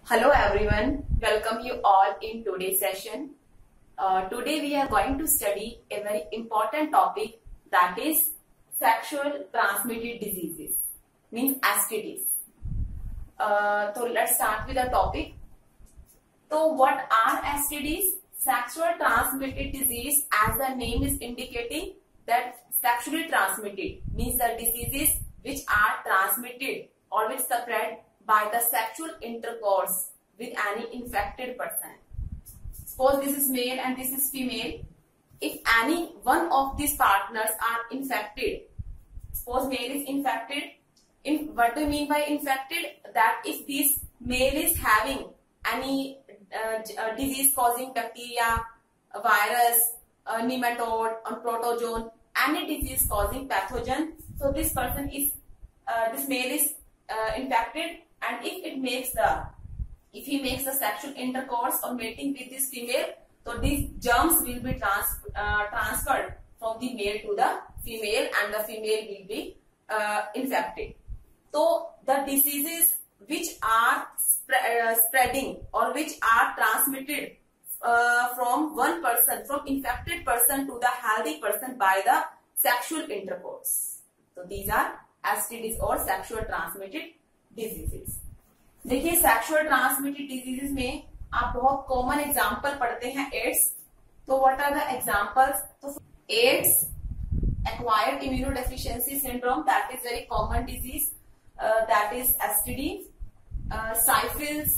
Hello everyone, welcome you all in today's session. Today we are going to study a very important topic, that is sexual transmitted diseases, means STDs. So let's start with the topic. So what are STDs? Sexual transmitted disease, as the name is indicating, that sexually transmitted means the diseases which are transmitted or which spread by the sexual intercourse with any infected person. Suppose this is male and this is female. If any one of these partners are infected, suppose male is infected, what do you mean by infected? That if this male is having any disease causing bacteria, a virus, a nematode, or protozoan, any disease causing pathogen, so this person is, this male is infected, and if he makes the sexual intercourse or mating with this female, so these germs will be transferred from the male to the female, and the female will be infected. So the diseases which are spreading or which are transmitted from one person, from infected person to the healthy person by the sexual intercourse, so these are STDs or sexual transmitted diseases. देखिए sexual transmitted diseases में आप बहुत common example पढ़ते हैं AIDS. तो what are the examples? तो AIDS, acquired immunodeficiency syndrome, that is very common disease, that is STD. Syphilis,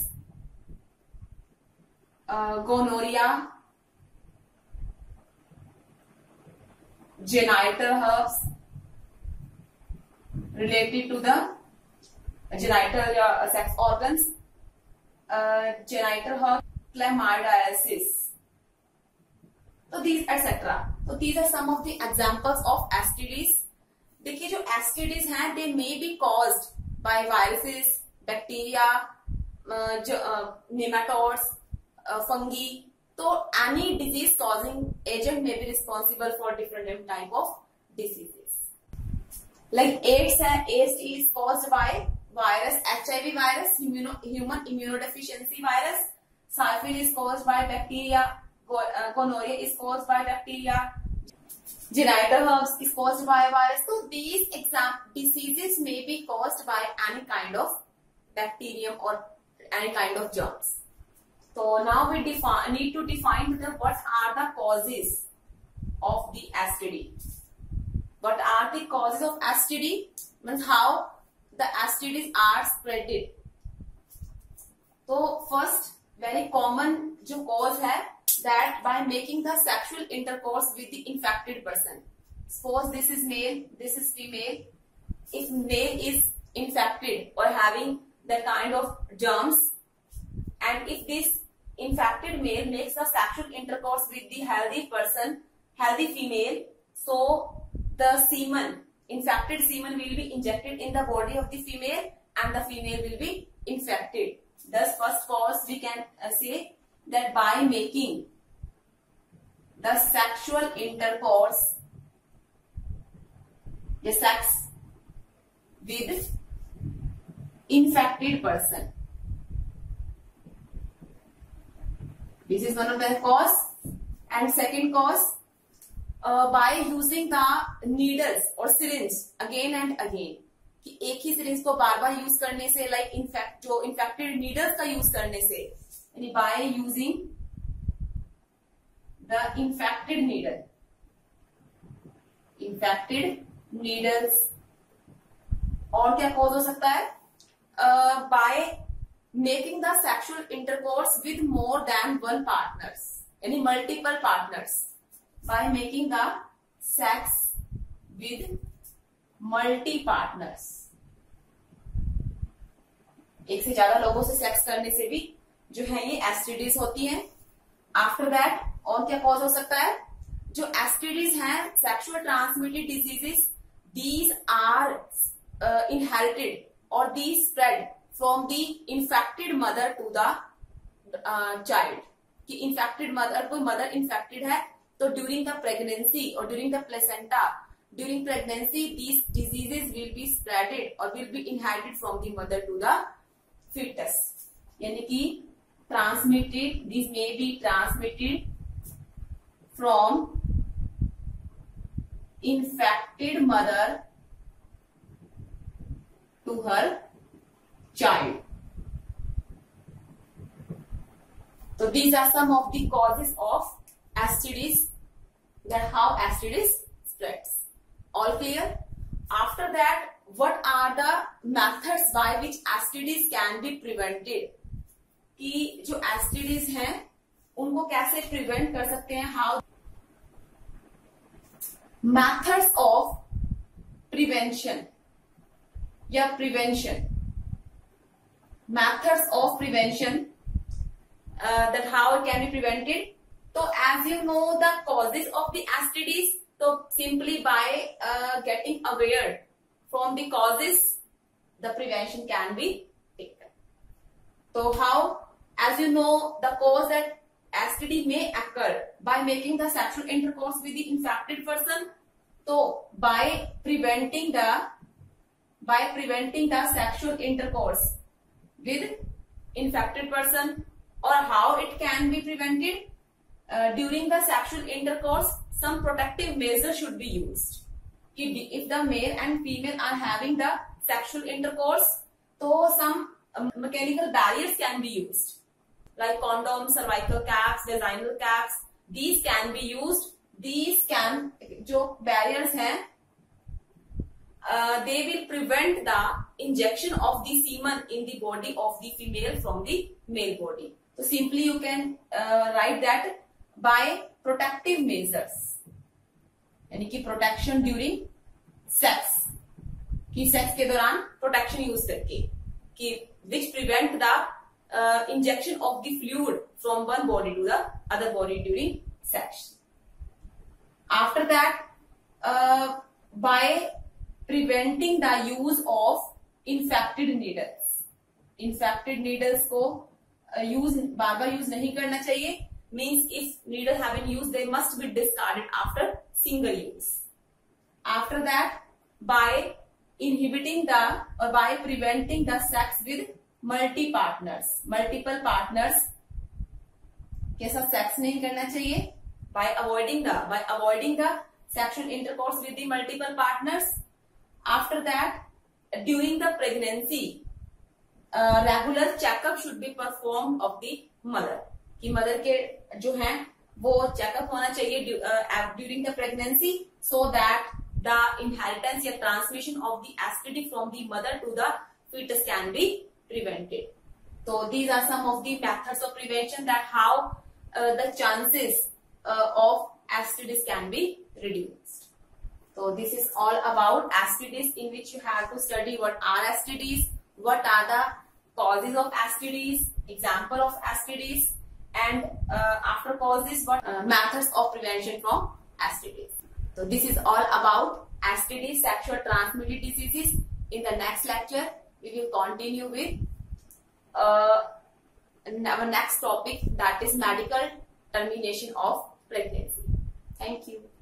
gonorrhoea, genital herpes related to the genital sex organs, genital herpes, chlamydiasis, so these etc. So these are some of the examples of STDs. देखिए जो STDs हैं, they may be caused by viruses, bacteria, nematodes, fungi. So any disease causing agent may be responsible for different type of diseases. Like AIDS है, AIDS is caused by virus, HIV virus, human immunodeficiency virus. Syphilis is caused by bacteria. Gonorrhea is caused by bacteria. Genital herpes is caused by virus. So these diseases may be caused by any kind of bacterium or any kind of germs. So now we need to define what are the causes of the STD. What are the causes of STD? Means how the STDs are spreaded. So first very common जो cause है, that by making the sexual intercourse with the infected person. Suppose this is male, this is female. If male is infected or having the kind of germs, and if this infected male makes the sexual intercourse with the healthy person, healthy female, so the semen, infected semen will be injected in the body of the female, and the female will be infected. Thus first cause we can say that by making the sexual intercourse, the sex with infected person, this is one of the cause. And second cause, by using the needles or syringe again and again, कि एक ही syringe को बार बार use करने से, like जो infected needles का use करने से, यानी by using the infected needles. और क्या cause हो सकता है? By making the sexual intercourse with more than one partners, यानी multiple partners. By making the sex with multi partners, एक से ज्यादा लोगों से सेक्स करने से भी जो है ये STDs होती हैं. आफ्टर दैट और क्या कॉज हो सकता है? जो STDs हैं, sexual transmitted diseases, these are inherited or these spread from the infected mother to the child. कि infected mother, कोई mother infected है, तो during the pregnancy or during the placenta, during pregnancy, these diseases will be spreaded or will be inherited from the mother to the fetus. यानी कि transmitted, these may be transmitted from infected mother to her child. So these are some of the causes of STDs, that how STDs spreads. All clear? After that, what are the methods by which STDs can be prevented? कि जो STDs हैं उनको कैसे prevent कर सकते हैं? How methods of prevention या prevention, methods of prevention, that how it can be prevented. So as you know the causes of the STDs, so simply by getting aware from the causes, the prevention can be taken. So how? As you know, the cause that STD may occur by making the sexual intercourse with the infected person. So by preventing the sexual intercourse with infected person, or how it can be prevented, during the sexual intercourse some protective measures should be used. If the male and female are having the sexual intercourse, so some mechanical barriers can be used, like condoms, cervical caps, vaginal caps. These can be used. These can, जो barriers हैं, they will prevent the injection of the semen in the body of the female from the male body. So simply you can write that by protective measures, यानी कि protection during sex, कि sex के दौरान protection use करके, कि which prevent the injection of the fluid from one body to the other body during sex. After that, by preventing the use of infected needles. Infected needles को बार बार use नहीं करना चाहिए. Means if needles have been used, they must be discarded after single use. After that, by inhibiting by preventing the sex with multiple partners के साथ sex नहीं करना चाहिए. By avoiding the sexual intercourse with the multiple partners. After that, during the pregnancy, regular checkup should be performed of the mother. कि mother के जो हैं वो चेकअप होना चाहिए during the pregnancy, so that the inheritance या transmission of the STD from the mother to the fetus can be prevented. So these are some of the methods of prevention, that how the chances of STDs can be reduced. So this is all about STDs, in which you have to study what are STDs, what are the causes of STDs, example of STDs, and after causes, what methods of prevention from STDs. So this is all about STDs, sexual transmitted diseases. In the next lecture, we will continue with our next topic, that is medical termination of pregnancy. Thank you.